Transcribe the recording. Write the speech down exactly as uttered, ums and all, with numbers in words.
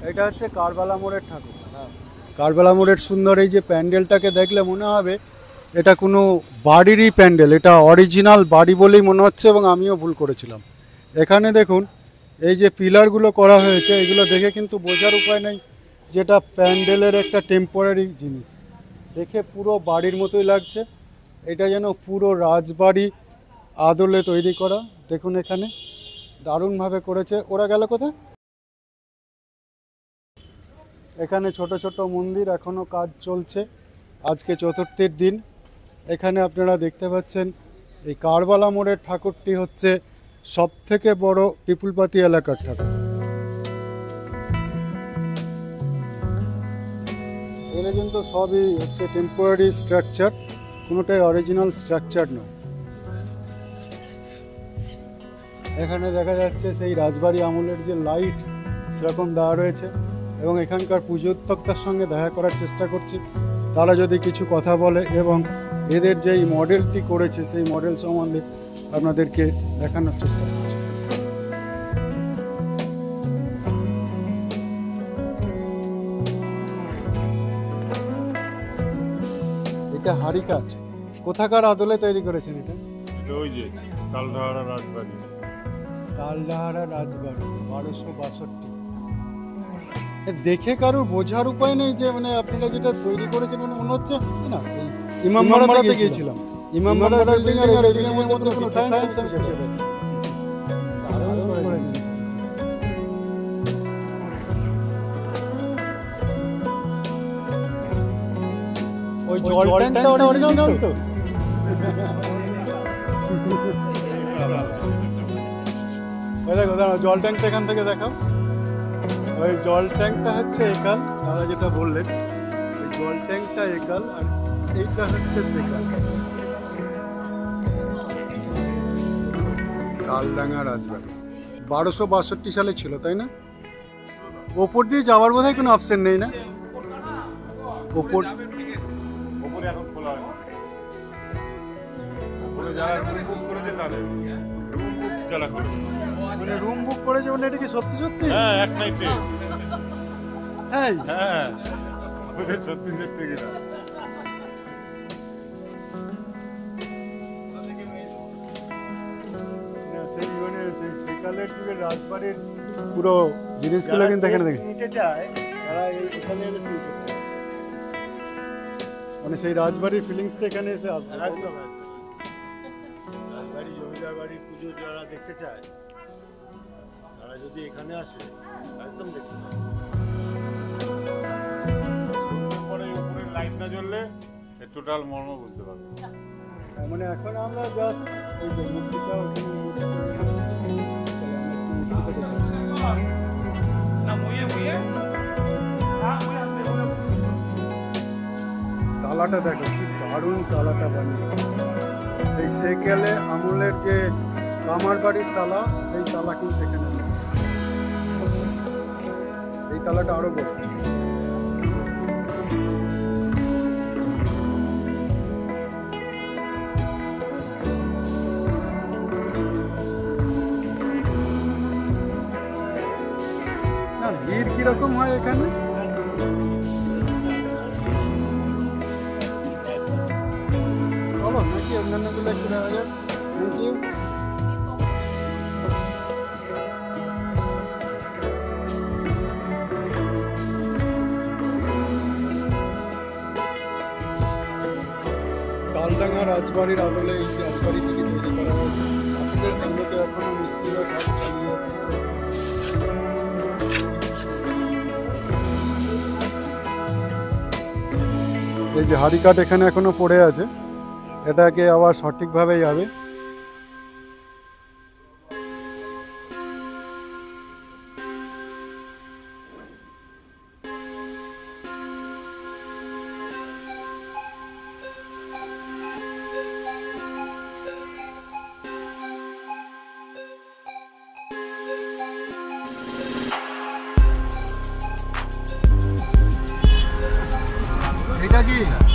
এটা হচ্ছে কারবালা মোড়ের ঠাকুর। কারবালা মোড়ের সুন্দর এই যে প্যান্ডেলটাকে দেখলে মনে হবে এটা কোনো বাড়িরই প্যান্ডেল, এটা অরিজিনাল বাড়ি বলেই মনে হচ্ছে এবং আমিও ভুল করেছিলাম। এখানে দেখুন এই যে পিলারগুলো করা হয়েছে এগুলো দেখে কিন্তু বোঝার উপায় নেই যেটা প্যান্ডেলের একটা টেম্পোরারি জিনিস, দেখে পুরো বাড়ির মতোই লাগছে। এটা যেন পুরো রাজবাড়ি আদলে তৈরি করা। দেখুন এখানে দারুণভাবে করেছে। ওরা গেল কোথায়? এখানে ছোট ছোট মন্দির, এখনও কাজ চলছে। আজকে চতুর্থীর দিন। এখানে আপনারা দেখতে পাচ্ছেন এই কারবালা মোড়ের ঠাকুরটি হচ্ছে সব থেকে বড় পিপুলপাতি এলাকার ঠাকুর। এগুলো কিন্তু সবই হচ্ছে টেম্পোরারি স্ট্রাকচার, কোনোটাই অরিজিনাল স্ট্রাকচার নয়। এখানে দেখা যাচ্ছে সেই রাজবাড়ি আমলের যে লাইট সেরকম দেওয়া রয়েছে এবং এখানকার পুজো উদ্যোক্তার সঙ্গে দেখা করার চেষ্টা করছি, তারা যদি কিছু কথা বলে এবং এদের যেই মডেলটি করেছে সেই মডেল সম্বন্ধে আপনাদেরকে দেখানোর চেষ্টা করছি। এটা হাড়িকাঠ, কোথাকার আদলে তৈরি করেছেন এটা? ওই যে তালডাহারা রাজবাড়ি। তালডাহারা রাজবাড়ি বারোশো বাষট্টি। দেখে কারোর বোঝার উপায় নেই যে মানে আপনারা যেটা তৈরি করেছেন মানে মনে হচ্ছে না এই ইমামবাড়াতে গিয়েছিলাম, ইমামবাড়া বিল্ডিং আর এই বিল্ডিং এর মধ্যে কোনো ডিফারেন্স আমি বুঝতে পারছি না। ওই জল ট্যাঙ্কটা অরিজিনাল তো? ওই দেখো দাঁড়াও, জল ট্যাঙ্কটা এখান থেকে দেখাও। ওই জল ট্যাঙ্কটা হচ্ছে একাল, দাদা যেটা বললেন ওই জল ট্যাঙ্কটা একাল আর এইটা হচ্ছে সেকাল। কালডাঙ্গা রাজবাড়ি বারোশো বাষট্টি সালে ছিল, তাই না? ওপর দিয়ে যাওয়ার বোধহয় কোনো অপশন নেই না? ওপর ওপরে এখন খোলা হয়, ওপরে যারা রুম বুক করেছে তাদের রুম বুক যারা করেছে, মানে রুম বুক করেছে মানে এটা কি সত্যি সত্যি? হ্যাঁ এক নাইটে। হ্যাঁ হ্যাঁ ওদের সত্যি সত্যি কিনা। সেই মানে সেই সেকালের যুগের রাজবাড়ির পুরো জিনিসগুলো কিন্তু এখানে দেখে তারা এখানে মানে সেই রাজবাড়ির ফিলিংসটা এখানে এসে আসে। একদম রাজবাড়ি জমিদার বাড়ির পুজো যারা দেখতে চায় তারা যদি এখানে আসে একদম দেখতে পায়। পরে উপরের লাইটটা জ্বললে টোটাল মর্ম বুঝতে পারবে। মানে এখন আমরা জাস্ট এই যে মূর্তিটা তালাটা দেখো কি দারুণ তালাটা বানিয়েছে। সেই সেকেলে আমলের যে কামার বাড়ির তালা সেই তালা কিন্তু এখানে রয়েছে। এই তালাটা আরো বড়। না ভিড় কিরকম হয় এখানে? চলো নাকি অন্যান্যগুলো একটু দেখা যাক। Thank you. কালডাঙ্গা রাজবাড়ির আদলে এই রাজবাড়িটিকে তৈরি করা হয়েছে। আপনাদের এগুলোকে এখনো মিস্ত্রিরা কাজ চালিয়ে যাচ্ছে। এই যে হাড়িকাঠ এখানে এখনো পড়ে আছে, এটাকে আবার সঠিকভাবে যাবে। এটা কি